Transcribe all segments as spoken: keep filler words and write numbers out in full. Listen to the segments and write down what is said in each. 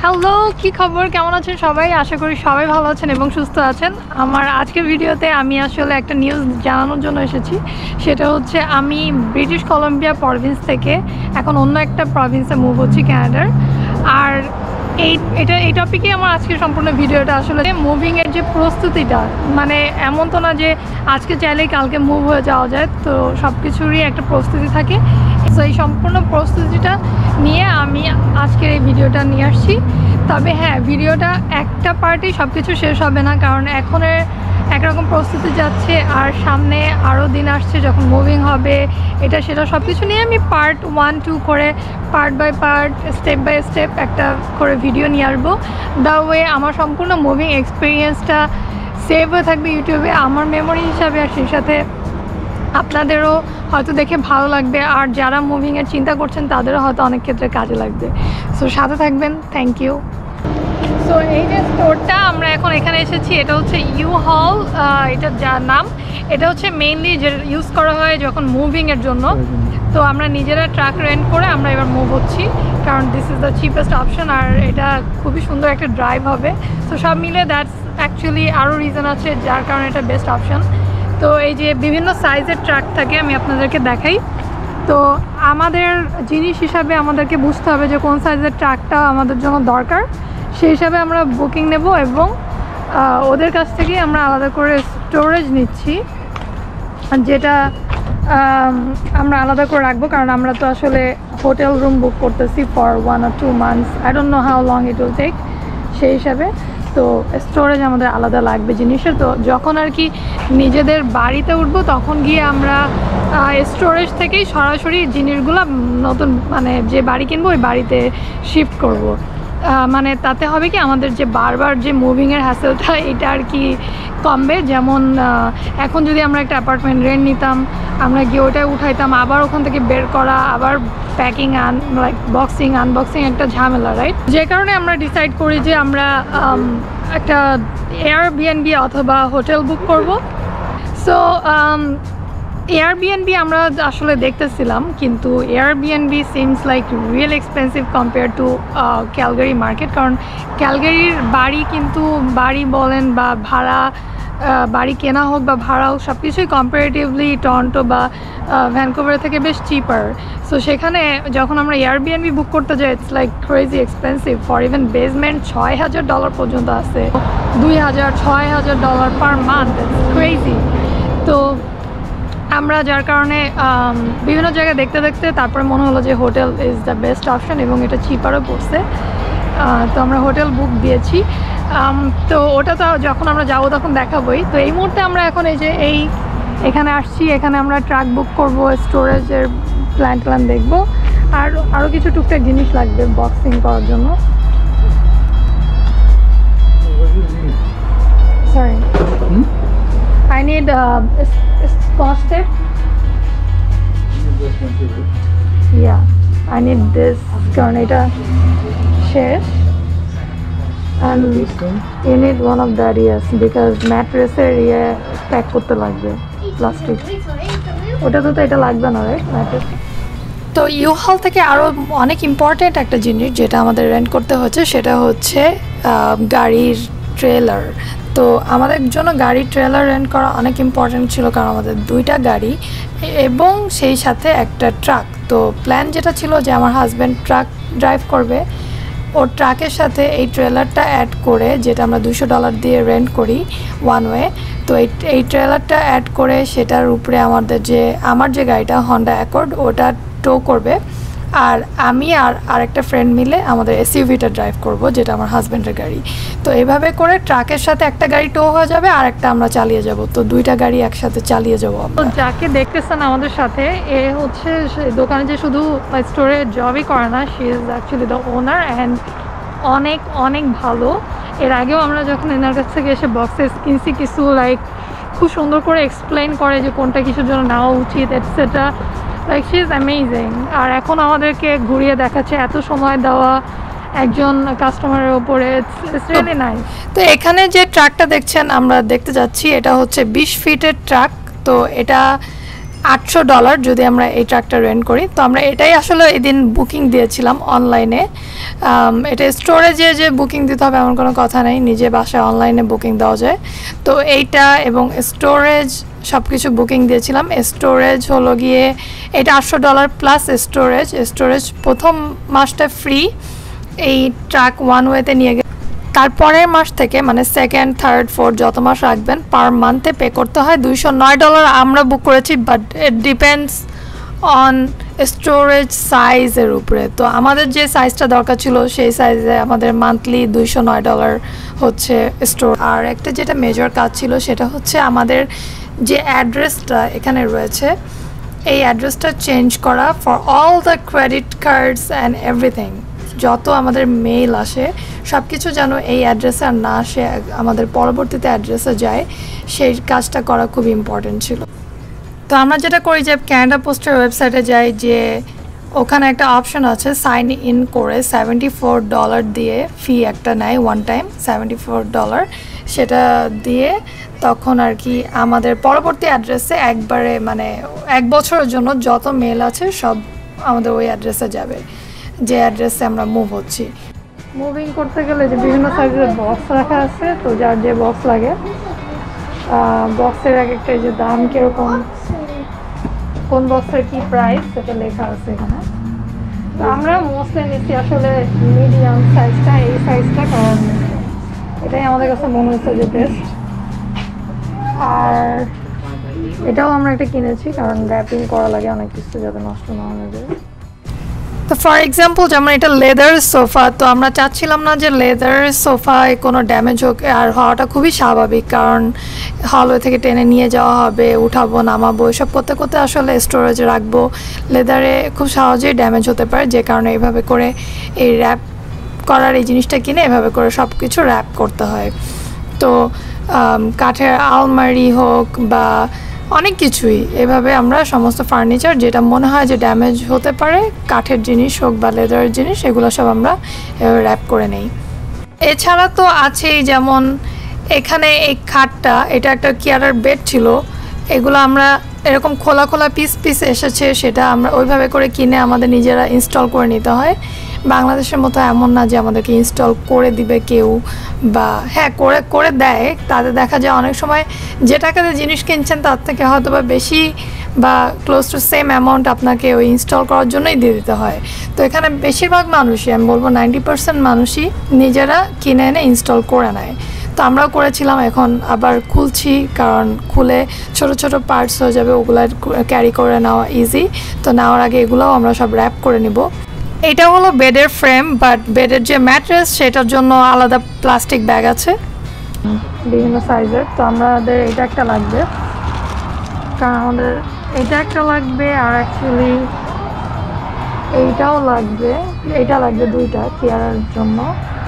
Hello, কি খবর? কেমন আছেন সবাই? আশা করি সবাই ভালো আছেন এবং সুস্থ আছেন। আমার আজকের ভিডিওতে আমি আসলে একটা নিউজ জানানোর জন্য এসেছি। সেটা হচ্ছে আমি ব্রিটিশ কলম্বিয়া প্রভিন্স থেকে এখন অন্য একটা প্রভিন্সে মুভ হচ্ছি, কানাডার। আর এই এটা এই টপিকে আমার আজকের সম্পূর্ণ ভিডিওটা আসলে মুভিংয়ের যে প্রস্তুতিটা, মানে এমন তো না যে আজকে চাইলেই কালকে মুভ হয়ে যাওয়া যায়, তো সব কিছুরই একটা প্রস্তুতি থাকে। তো এই সম্পূর্ণ প্রস্তুতিটা নিয়ে আমি আজকের এই ভিডিওটা নিয়ে আসছি। তবে হ্যাঁ, ভিডিওটা একটা পার্টেই সব কিছু শেষ হবে না, কারণ এখনের একরকম প্রস্তুতি যাচ্ছে আর সামনে আরও দিন আসছে যখন মুভিং হবে, এটা সেটা সব কিছু নিয়ে আমি পার্ট ওয়ান টু করে part by part step by step একটা করে ভিডিও নিয়ে আসবো। দ্য ওয়ে আমার সম্পূর্ণ মুভিং এক্সপিরিয়েন্সটা সেভ হয়ে থাকবে ইউটিউবে আমার মেমোরি হিসাবে, আর সেই সাথে আপনাদেরও হয়তো দেখে ভালো লাগবে, আর যারা মুভিংয়ের চিন্তা করছেন তাদেরও হয়তো অনেক ক্ষেত্রে কাজে লাগবে। সো সাথে থাকবেন, থ্যাংক ইউ। সো এই যে স্টোরটা আমরা এখন এখানে এসেছি, এটা হচ্ছে ইউ হল, এটা যার নাম, এটা হচ্ছে মেইনলি যে ইউজ করা হয় যখন মুভিংয়ের জন্য। তো আমরা নিজেরা ট্রাক রেন্ট করে আমরা এবার মুভ হচ্ছি, কারণ this is the cheapest option, আর এটা খুবই সুন্দর একটা ড্রাইভ হবে। তো সব মিলে দ্যাটস অ্যাকচুয়ালি আরও রিজন আছে যার কারণে এটা বেস্ট অপশন। তো এই যে বিভিন্ন সাইজের ট্রাক থাকে, আমি আপনাদেরকে দেখাই। তো আমাদের জিনিস হিসাবে আমাদেরকে বুঝতে হবে যে কোন সাইজের ট্রাকটা আমাদের জন্য দরকার, সেই হিসাবে আমরা বুকিং নেব এবং ওদের কাছ থেকে আমরা আলাদা করে স্টোরেজ নিচ্ছি, যেটা আমরা আলাদা করে রাখবো, কারণ আমরা তো আসলে হোটেল রুম বুক করতেছি ফর ওয়ান আর two months, I don't know how long it will take, সেই হিসাবে তো স্টোরেজ আমাদের আলাদা লাগবে জিনিসের। তো যখন আর কি নিজেদের বাড়িতে উঠবো তখন গিয়ে আমরা স্টোরেজ থেকেই সরাসরি জিনিসগুলো নতুন মানে যে বাড়ি কিনবো ওই বাড়িতে শিফট করব। মানে তাতে হবে কি আমাদের যে বারবার যে মুভিংয়ের হ্যাসেলটা এটা আর কি কমবে। যেমন এখন যদি আমরা একটা অ্যাপার্টমেন্ট রেন্ট নিতাম, আমরা গিয়ে ওটাই উঠাইতাম, আবার ওখান থেকে বের করা, আবার packing un like boxing unboxing একটা ঝামেলা, রাইট? যে কারণে আমরা ডিসাইড করি যে আমরা একটা এয়ারবিএনবি অথবা হোটেল বুক করব। সো এয়ারবিএনবি আমরা আসলে দেখতেছিলাম, কিন্তু Airbnb seems like real expensive compare to Calgary market, কারণ ক্যালগারির বাড়ি কিন্তু বাড়ি বলেন বা ভাড়া বাড়ি কেনা হোক বা ভাড়া হোক সব কিছুই কম্পারেটিভলি টরন্টো বা ভ্যানকুভার থেকে বেশ চিপার। সো সেখানে যখন আমরা এয়ারবিএনবি বুক করতে যাই it's like crazy expensive, for even basement ছয় হাজার ডলার পর্যন্ত আছে, দুই হাজার ছয় হাজার dollar per month, it's crazy. তো আমরা যার কারণে বিভিন্ন জায়গায় দেখতে দেখতে তারপরে মনে হলো যে hotel is the best option এবং এটা চিপারও পড়ছে। তো আমরা হোটেল বুক দিয়েছি। তো ওটা তো যখন আমরা যাবো তখন দেখাবোই। তো এই মুহূর্তে আমরা এখন এই যে এই এখানে আসছি, এখানে আমরা ট্রাক বুক করব, স্টোরেজের প্ল্যান ট্যান দেখবো, আর আরও কিছু টুকটাক জিনিস লাগবে বক্সিং করার জন্য। Sorry, I need uh, scotch tape. Yeah, I need this corneta shears, and you need one of that, yes, because mattress area pack করতে লাগবে প্লাস্টিক, ওটা তো এটা লাগবে না, রাইট? ম্যাট্রেস। তো ইউ হল থেকে আরও অনেক ইম্পর্টেন্ট একটা জিনিস যেটা আমাদের রেন্ট করতে হচ্ছে, সেটা হচ্ছে গাড়ির ট্রেলার। তো আমাদের জন্য গাড়ির ট্রেলার রেন্ট করা অনেক ইম্পর্ট্যান্ট ছিল, কারণ আমাদের দুইটা গাড়ি এবং সেই সাথে একটা ট্রাক। তো প্ল্যান যেটা ছিল যে আমার হাজব্যান্ড ট্রাক ড্রাইভ করবে, ওর ট্রাকের সাথে এই ট্রেলারটা অ্যাড করে, যেটা আমরা দুশো ডলার দিয়ে রেন্ট করি ওয়ান ওয়ে, তো এই এই ট্রেলারটা অ্যাড করে সেটার উপরে আমাদের যে আমার যে গাড়িটা হন্ডা অ্যাকর্ড ওটা টো করবে, আর আমি আর আরেকটা ফ্রেন্ড মিলে আমাদের এসইউভিটা ড্রাইভ করব, যেটা আমার হাজব্যান্ডের গাড়ি। তো এইভাবে করে ট্রাকের সাথে একটা গাড়ি টো হয়ে যাবে আর একটা আমরা চালিয়ে যাব, তো দুইটা গাড়ি একসাথে চালিয়ে যাবো। তো যাকে দেখতেছেন আমাদের সাথে, এ হচ্ছে দোকানে যে শুধু স্টোরে জবই করে না, she is actually the owner and অনেক অনেক ভালো। এর আগেও আমরা যখন এনার কাছ থেকে এসে বক্সে কিনছি, কিছু লাইক খুব সুন্দর করে এক্সপ্লেন করে যে কোনটা কিছুর জন্য নেওয়া উচিত etcetera, like she is amazing. আর এখন আমাদেরকে ঘুরিয়ে দেখাচ্ছে, এত সময় দেওয়া একজন কাস্টমারের উপরে, ইটস রিয়েলি নাইস। তো এখানে যে ট্রাকটা দেখছেন আমরা দেখতে যাচ্ছি, এটা হচ্ছে বিশ ফিটের ট্রাক। তো এটা আটশো ডলার যদি আমরা এই ট্রাকটা রেন্ট করি। তো আমরা এটাই আসলে এদিন বুকিং দিয়েছিলাম অনলাইনে। এটা স্টোরেজে যে বুকিং দিতে হবে এমন কোনো কথা নেই, নিজে বাসায় অনলাইনে বুকিং দেওয়া যায়। তো এইটা এবং স্টোরেজ সব কিছু বুকিং দিয়েছিলাম। স্টোরেজ হলো গিয়ে এটা আটশো ডলার প্লাস স্টোরেজ। স্টোরেজ প্রথম মাসটা ফ্রি এই ট্রাক ওয়ান ওয়েতে নিয়ে গেলে, তারপরের মাস থেকে মানে সেকেন্ড থার্ড ফোর্থ যত মাস রাখবেন পার মান্থে পে করতে হয় দুইশো নয় ডলার। আমরা বুক করেছি, but it depends on storage সাইজের উপরে। তো আমাদের যে সাইজটা দরকার ছিল সেই সাইজে আমাদের মান্থলি দুইশো নয় ডলার হচ্ছে স্টোর। আর একটা যেটা মেজর কাজ ছিল সেটা হচ্ছে আমাদের যে অ্যাড্রেসটা এখানে রয়েছে এই অ্যাড্রেসটা চেঞ্জ করা for all the credit cards and everything. যত আমাদের মেইল আসে সব কিছু যেন এই অ্যাড্রেসে আর না আসে, আমাদের পরবর্তীতে অ্যাড্রেসে যায়, সেই কাজটা করা খুব ইম্পর্টেন্ট ছিল। তো আমরা যেটা করি যে ক্যানাডা পোস্টের ওয়েবসাইটে যাই, যে ওখানে একটা অপশন আছে সাইন ইন করে সেভেন্টি ফোর ডলার দিয়ে ফি একটা নেয় one time seventy four dollar, সেটা দিয়ে তখন আর কি আমাদের পরবর্তী অ্যাড্রেসে একবারে মানে এক বছরের জন্য যত মেল আছে সব আমাদের ওই অ্যাড্রেসে যাবে, যে অ্যাড্রেসে আমরা মুভ হচ্ছি। মুভিং করতে গেলে যে বিভিন্ন সাইজের বক্স রাখা আছে, তো যার যে বক্স লাগে বক্সের এক একটা যে দাম কীরকম, কোন বক্সের কী প্রাইস সেটা লেখা আছে এখানে। তো আমরা মোস্টলি নিচ্ছি আসলে মিডিয়াম সাইজটা, এই সাইজটা, কারণ এটাই আমাদের কাছে মনে হচ্ছে যে বেস্ট। আর এটাও আমরা একটা কিনেছি কারণ র্যাপিং করা লাগে অনেক কিছু যাতে নষ্ট না হয়ে যায়। তো ফর এক্সাম্পল যেমন এটা লেদার সোফা, তো আমরা চাচ্ছিলাম না যে লেদার সোফায় কোনো ড্যামেজ হোক, আর হওয়াটা খুবই স্বাভাবিক কারণ হলওয়ে থেকে টেনে নিয়ে যাওয়া হবে, উঠাবো নামাবো এসব করতে করতে আসলে স্টোরেজে রাখবো, লেদারে খুব সহজেই ড্যামেজ হতে পারে, যে কারণে এইভাবে করে এই র্যাপ করার এই জিনিসটা কিনে এভাবে করে সব কিছু র্যাপ করতে হয়। তো কাঠের আলমারি হোক বা অনেক কিছুই এভাবে আমরা সমস্ত ফার্নিচার যেটা মনে হয় যে ড্যামেজ হতে পারে, কাঠের জিনিস হোক বা লেদারের জিনিস, এগুলো সব আমরা এভাবে র্যাপ করে নেই। এছাড়া তো আছেই যেমন এখানে এই খাটটা, এটা একটা কেয়ারের বেড ছিল, এগুলো আমরা এরকম খোলা খোলা পিস পিস এসেছে, সেটা আমরা ওইভাবে করে কিনে আমাদের নিজেরা ইনস্টল করে নিতে হয়। বাংলাদেশের মতো এমন না যে আমাদেরকে ইনস্টল করে দিবে কেউ, বা হ্যাঁ করে করে দেয়, তাদের দেখা যায় অনেক সময় যে টাকাতে জিনিস কিনছেন তার থেকে হয়তো বা বেশি বা ক্লোজ টু সেম অ্যামাউন্ট আপনাকে ওই ইনস্টল করার জন্যই দিয়ে দিতে হয়। তো এখানে বেশিরভাগ মানুষই, আমি বলবো নাইনটি পার্সেন্ট মানুষই নিজেরা কিনে এনে ইনস্টল করে নেয়। তো আমরাও করেছিলাম, এখন আবার খুলছি কারণ খুলে ছোট ছোট পার্টস হয়ে যাবে, ওগুলো ক্যারি করে নেওয়া ইজি। তো নেওয়ার আগে এগুলোও আমরা সব র্যাপ করে নিব। এটা হলো বেডের ফ্রেম, বাট বেডের যে ম্যাট্রেস সেটার জন্য আলাদা প্লাস্টিক ব্যাগ আছে বিভিন্ন সাইজের। তো আমাদের এটা একটা লাগবে, কারণ আমাদের এটা একটা লাগবে, আর অ্যাকচুয়ালি এইটাও লাগবে, এইটা লাগবে দুইটা চেয়ারের জন্য।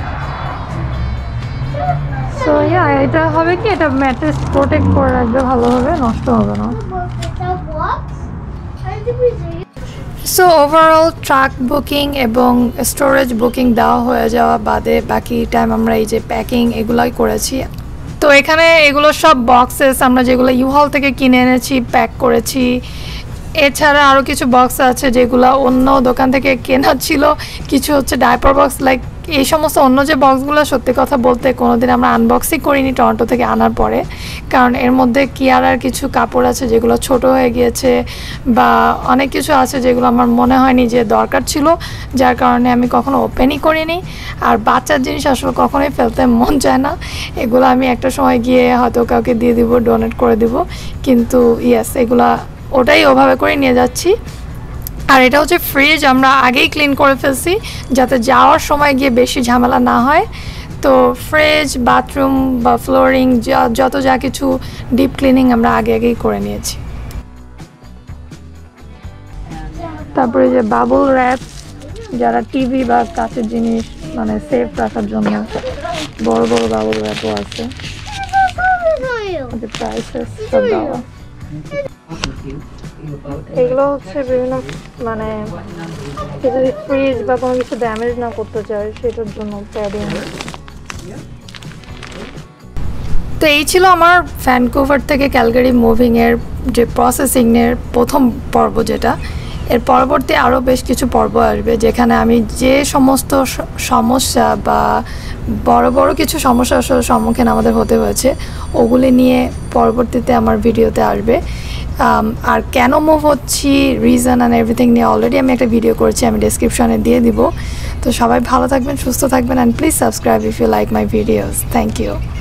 সো ইয়া, এটা হবে কি, এটা ম্যাট্রেস প্রোটেক্ট করে রাখবে ভালোভাবে, নষ্ট হবে না। সো ওভারঅল ট্রাক বুকিং এবং স্টোরেজ বুকিং দেওয়া হয়ে যাওয়া বাদে বাকি টাইম আমরা এই যে প্যাকিং এগুলাই করেছি। তো এখানে এগুলো সব বক্সেস আমরা যেগুলো ইউহল থেকে কিনে এনেছি, প্যাক করেছি। এছাড়া আরও কিছু বক্স আছে যেগুলো অন্য দোকান থেকে কেনা ছিল, কিছু হচ্ছে ডাইপার বক্স, লাইক এই সমস্ত অন্য যে বক্সগুলো সত্যি কথা বলতে কোনোদিন আমরা আনবক্সই করিনি টরন্টো থেকে আনার পরে, কারণ এর মধ্যে কিয়ারার কিছু কাপড় আছে যেগুলো ছোট হয়ে গিয়েছে, বা অনেক কিছু আছে যেগুলো আমার মনে হয়নি যে দরকার ছিল, যার কারণে আমি কখনো ওপেনই করিনি। আর বাচ্চার জিনিস আসলে কখনোই ফেলতে মন চায় না, এগুলো আমি একটা সময় গিয়ে হয়তো কাউকে দিয়ে দিব, ডোনেট করে দিব, কিন্তু ইয়েস এগুলা ওটাই ওভাবে করে নিয়ে যাচ্ছি। আর এটা হচ্ছে ফ্রিজ, আমরা আগেই ক্লিন করে ফেলছি যাতে যাওয়ার সময় গিয়ে বেশি ঝামেলা না হয়। তো ফ্রিজ, বাথরুম বা ফ্লোরিং যত যা কিছু ডিপ ক্লিনিং আমরা আগে আগেই করে নিয়েছি। তারপরে যে বাবল র্যাপ, যারা টিভি বা কাচের জিনিস মানে সেফ রাখার জন্য বড় বড় বাবল র্যাপও আছে, প্রাইসেস সব দেওয়া। এগুলো হচ্ছে বিভিন্ন মানে যদি ফ্রিজ বা কোনো কিছু ড্যামেজ না করতে চায় সেটার জন্য প্যাডিং। তো এই ছিল আমার ভ্যানকুভার থেকে ক্যালগারি মুভিংয়ের যে প্রসেসিংয়ের প্রথম পর্ব যেটা, এর পরবর্তী আরও বেশ কিছু পর্ব আসবে যেখানে আমি যে সমস্ত সমস্যা বা বড় বড় কিছু সমস্যার সম্মুখীন আমাদের হতে হয়েছে ওগুলি নিয়ে পরবর্তীতে আমার ভিডিওতে আসবে। আর কেন মুভ হচ্ছি, রিজন অ্যান্ড এভরিথিং নিয়ে অলরেডি আমি একটা ভিডিও করেছি, আমি ডেসক্রিপশনে দিয়ে দিব। তো সবাই ভালো থাকবেন, সুস্থ থাকবেন, and please subscribe if you like my videos. Thank you.